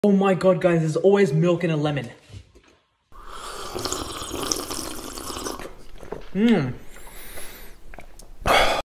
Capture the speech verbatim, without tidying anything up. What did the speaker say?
Oh my god, guys, there's always milk in a lemon. Mmm.